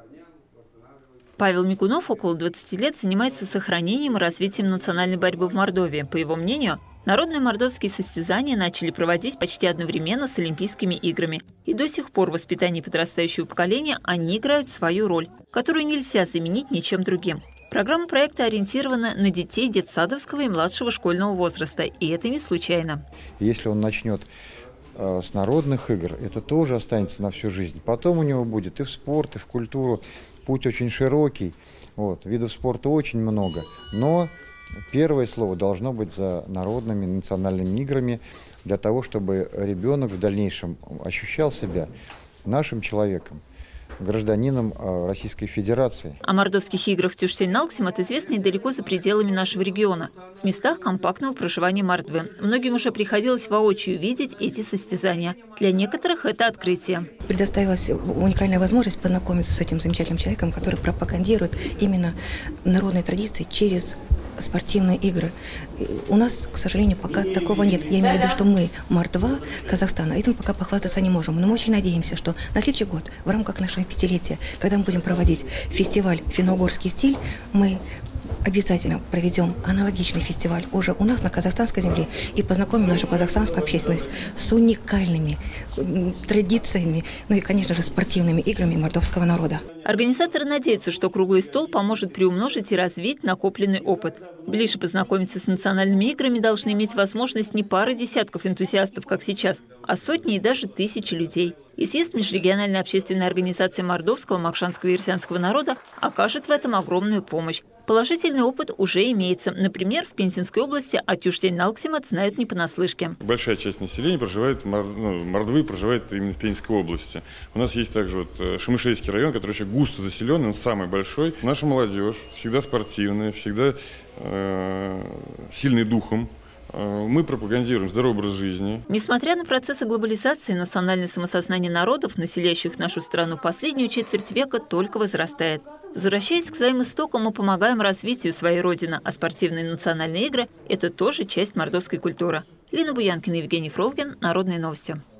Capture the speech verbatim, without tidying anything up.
Павел Мигунов около двадцати лет занимается сохранением и развитием национальной борьбы в Мордовии. По его мнению, народные мордовские состязания начали проводить почти одновременно с Олимпийскими играми. И до сих пор в воспитании подрастающего поколения они играют свою роль, которую нельзя заменить ничем другим. Программа проекта ориентирована на детей детсадовского и младшего школьного возраста, и это не случайно. Если он начнет э, с народных игр, это тоже останется на всю жизнь. Потом у него будет и в спорт, и в культуру. Путь очень широкий, вот, видов спорта очень много, но первое слово должно быть за народными национальными играми, для того, чтобы ребенок в дальнейшем ощущал себя нашим человеком, гражданином Российской Федерации. О мордовских играх Тюштень-Налксимат известно и далеко за пределами нашего региона, в местах компактного проживания мордвы. Многим уже приходилось воочию видеть эти состязания. Для некоторых это открытие. Предоставилась уникальная возможность познакомиться с этим замечательным человеком, который пропагандирует именно народные традиции через спортивные игры. У нас, к сожалению, пока такого нет. Я имею в виду, что мы, Мордва, Казахстана, этим пока похвастаться не можем. Но мы очень надеемся, что на следующий год, в рамках нашего пятилетия, когда мы будем проводить фестиваль «Финно-угорский стиль», мы обязательно проведем аналогичный фестиваль уже у нас на казахстанской земле и познакомим нашу казахстанскую общественность с уникальными традициями, ну и, конечно же, спортивными играми мордовского народа. Организаторы надеются, что круглый стол поможет приумножить и развить накопленный опыт. Ближе познакомиться с национальными играми должны иметь возможность не пары десятков энтузиастов, как сейчас, а сотни и даже тысячи людей. И съезд межрегиональной общественной организации мордовского, макшанского и ирсянского народа окажет в этом огромную помощь. Положительный опыт уже имеется. Например, в Пензенской области о Тюштень-Налксимат знают не понаслышке. Большая часть населения проживает, ну, Мордвы проживает именно в Пензенской области. У нас есть также вот Шемышейский район, который еще густо заселен, он самый большой. Наша молодежь всегда спортивная, всегда э, сильный духом. Мы пропагандируем здоровый образ жизни. Несмотря на процессы глобализации, национальное самосознание народов, населяющих нашу страну, последнюю четверть века только возрастает. Возвращаясь к своим истокам, мы помогаем развитию своей родины, а спортивные национальные игры – это тоже часть мордовской культуры. Лина Буянкина, Евгений Фролкин, Народные новости.